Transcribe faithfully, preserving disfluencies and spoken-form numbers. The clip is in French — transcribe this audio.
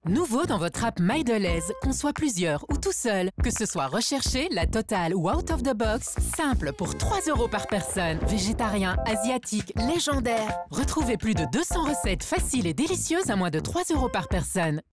Nouveau dans votre app My Deleuze, qu'on soit plusieurs ou tout seul, que ce soit recherché, la totale ou out of the box, simple pour trois euros par personne. Végétarien, asiatique, légendaire. Retrouvez plus de deux cents recettes faciles et délicieuses à moins de trois euros par personne.